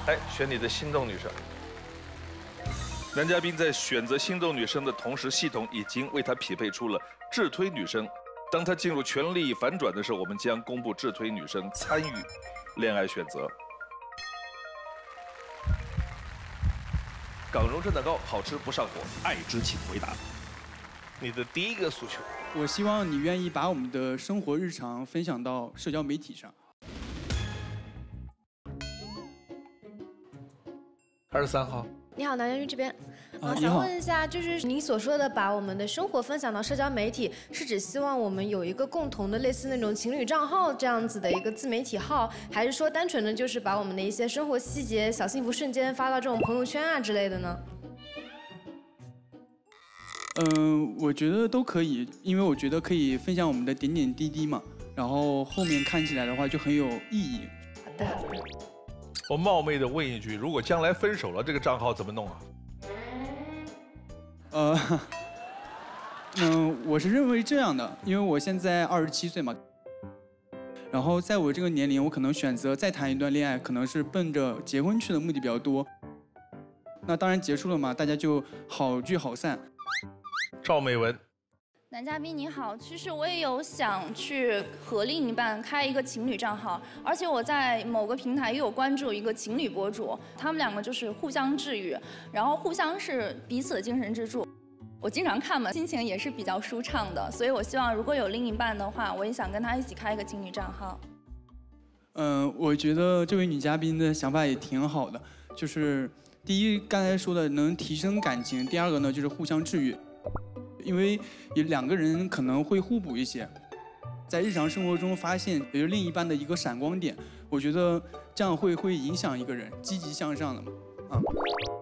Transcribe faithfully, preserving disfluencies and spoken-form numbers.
哎，选你的心动女生。男嘉宾在选择心动女生的同时，系统已经为他匹配出了智推女生。当他进入权力反转的时候，我们将公布智推女生参与恋爱选择。港蓉蒸蛋糕好吃不上火，爱之请回答。你的第一个诉求， 我希望你愿意把我们的生活日常分享到社交媒体上。 二十三号。 你好，男嘉宾这边， 啊， 想问一下，就是你所说的把我们的生活分享到社交媒体，是指希望我们有一个共同的类似那种情侣账号这样子的一个自媒体号，还是说单纯的就是把我们的一些生活细节、小幸福瞬间发到这种朋友圈啊之类的呢？ 嗯、呃，我觉得都可以，因为我觉得可以分享我们的点点滴滴嘛，然后后面看起来的话就很有意义。 好的，好的。 我冒昧的问一句，如果将来分手了，这个账号怎么弄啊？ 呃，嗯，我是认为这样的，因为我现在二十七岁嘛，然后在我这个年龄，我可能选择再谈一段恋爱，可能是奔着结婚去的目的比较多。那当然结束了嘛，大家就好聚好散。 赵美文。 男嘉宾你好，其实我也有想去和另一半开一个情侣账号，而且我在某个平台也有关注一个情侣博主，他们两个就是互相治愈，然后互相是彼此的精神支柱。我经常看嘛，心情也是比较舒畅的，所以我希望如果有另一半的话，我也想跟他一起开一个情侣账号。 嗯、呃，我觉得这位女嘉宾的想法也挺好的，就是第一刚才说的能提升感情，第二个呢就是互相治愈。因为有两个人可能会互补一些，在日常生活中发现比如另一半的一个闪光点，我觉得这样会会影响一个人积极向上的嘛，啊。